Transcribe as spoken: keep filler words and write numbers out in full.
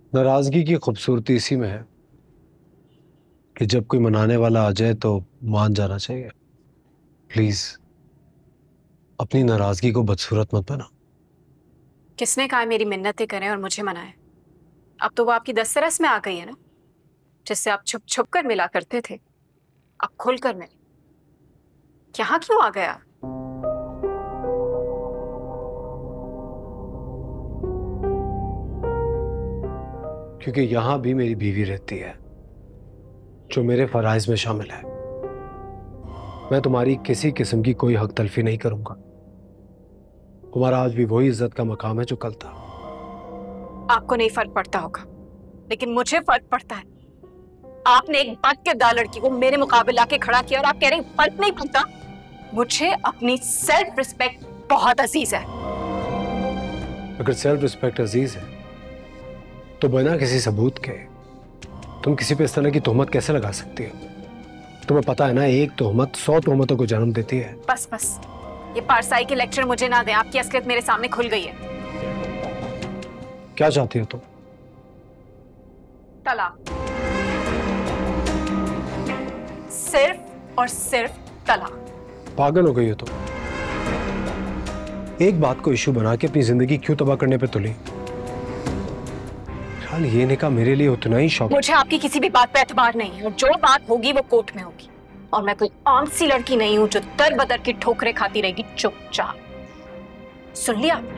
नाराजगी की खूबसूरती इसी में है कि जब कोई मनाने वाला आ जाए तो मान जाना चाहिए। प्लीज अपनी नाराजगी को बदसूरत मत बना। किसने कहा मेरी मिन्नतें करें और मुझे मनाए? अब तो वो आपकी दस्तरस में आ गई है ना, जिससे आप छुप छुप कर मिला करते थे, अब खुल कर मिले। यहाँ क्यों आ गया? क्योंकि यहां भी मेरी बीवी रहती है जो मेरे फराइज में शामिल है। मैं तुम्हारी किसी किस्म की कोई हक तलफी नहीं करूंगा। तुम्हारा आज भी वही इज्जत का मकाम है जो कल था। आपको नहीं फर्क पड़ता होगा, लेकिन मुझे फर्क पड़ता है। आपने एक बद किरदार लड़की को मेरे मुकाबले लाके खड़ा किया और आप कह रहे हैं फर्क नहीं पड़ता। मुझे अपनी सेल्फ रिस्पेक्ट बहुत अजीज है। अगर सेल्फ रिस्पेक्ट अजीज है तो बिना किसी सबूत के तुम किसी पे इस तरह की तोहमत कैसे लगा सकती हो? तुम्हें पता है ना, एक तोहमत सौ तोहमतों को जन्म देती है। बस बस, ये पारसाई के लेक्चर मुझे ना दें। आपकी असलियत मेरे सामने खुल गई है। क्या चाहती हो तुम? तलाक, सिर्फ और सिर्फ तलाक। पागल हो गई हो तुम? एक बात को इशू बना के अपनी जिंदगी क्यों तबाह करने पे तुली? फिलहाल ये निकाह मेरे लिए उतना ही शौक। मुझे आपकी किसी भी बात पे एतबार नहीं है, और जो बात होगी वो कोर्ट में होगी। और मैं कोई आम सी लड़की नहीं हूं जो दर बदर की ठोकरें खाती रहेगी चुपचाप। सुन लिया?